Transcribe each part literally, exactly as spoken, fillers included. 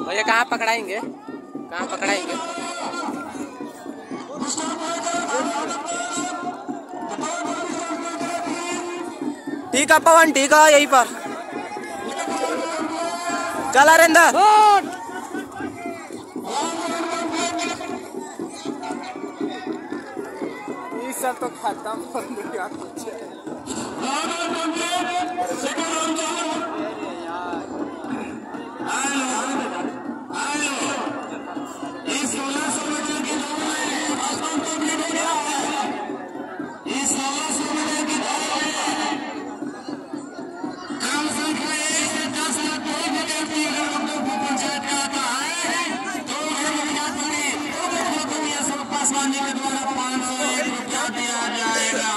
भैया कहाँ पकड़ाएंगे, कहाँ पकड़ाएंगे? ठीक है पवन, ठीक है यहीं पर चल अरिंदर। ये सब तो खत्म हो गया कुछ। के द्वारा पाँच सौ एक रुपया दिया जाएगा।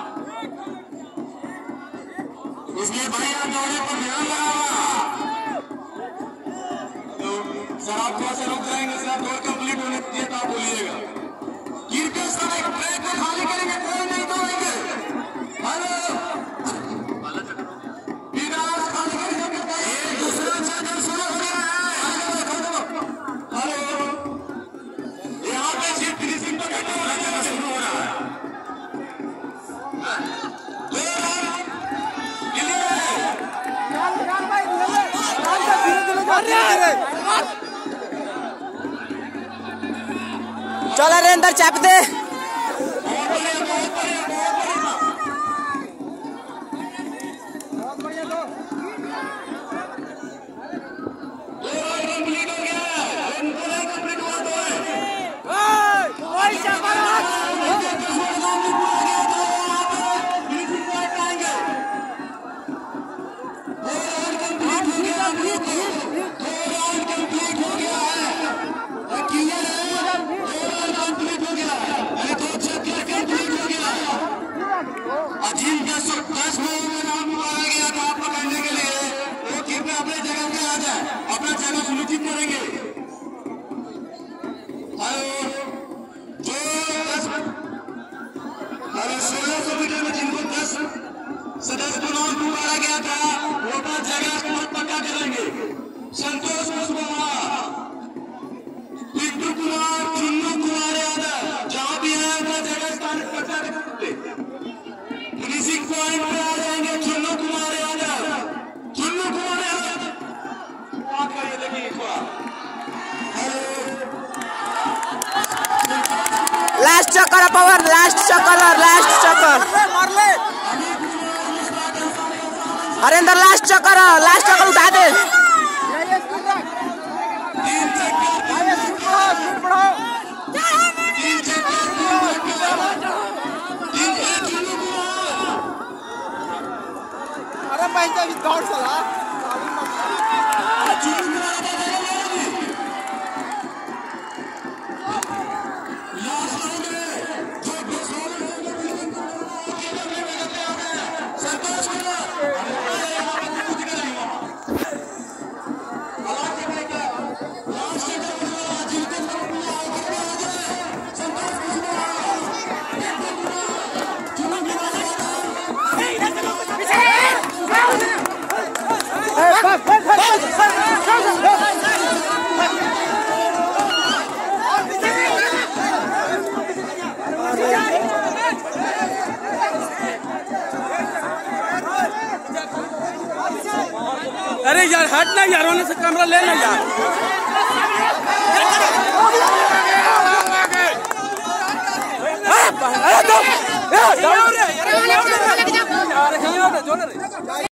इसलिए भैया दौरे पर ध्यान लगाओ। तो सर आप थोड़ा सा रुक जाएंगे सर, दौड़ कंप्लीट होने के लिए तो आप बोलिएगा। कृपया सर एक ट्रैक को खाली करेंगे, कोई नहीं दौड़ेंगे। हेलो दूसरा चैनल शुरू हो गया है। हेलो यहाँ पे सिर्फ फिनिशिंग तो करने वाला चैनल शुरू हो रहा है। चल अरे अंदर चाप दे। दस लोगों में नाम मारा गया था पकड़ने के लिए, वो कृपया अपने जगह पे आ जाए, अपना जगह सुनिश्चित करेंगे। जो दस अरे सोलह सौ मीटर में जिनको दस सदस्य को नाम मारा गया था वो अपना जगह पक्का करेंगे। संतोष कुशवाहा, पिंटू कुमार, चुन्नू कुमार यादव जहाँ भी है अपना जगह स्थान पक्का करेंगे। फिनिशिंग पॉइंट पे आ जाएंगे चुन्नू कुमार यादव, चुन्नू कुमार यादव आपका ये देखिए थोड़ा। लास्ट चक्कर पवन, लास्ट चक्कर, लास्ट चक्कर हरिंदर, लास्ट चक्कर, लास्ट चक्कर उठा दे। अरे भाई दौड़ चला अरे यार हट ना यार, होने से कैमरा ले ना यार। अरे दो